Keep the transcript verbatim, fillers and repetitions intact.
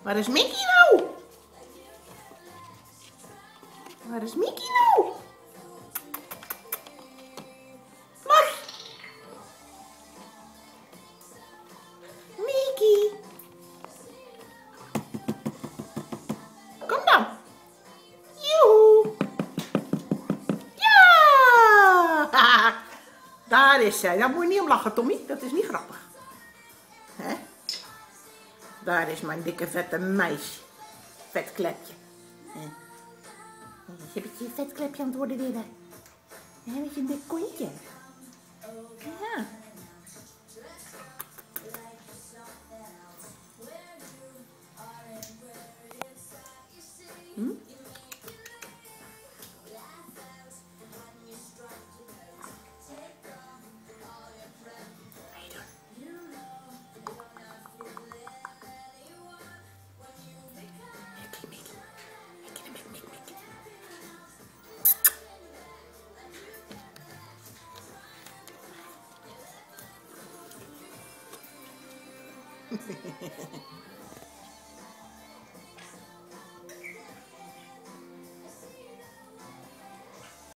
Waar is Mickey nou? Waar is Mickey nou? Los! Mickey! Kom dan! Joehoe! Ja! Daar is zij. Daar moet je niet om lachen, Tommy. Dat is niet grappig. Hè? Daar is mijn dikke vette meisje. Vet klepje. Je bent je vet klepje aan het worden weer. Hè, met je dik kontje. Ja. Hm? Hehehehe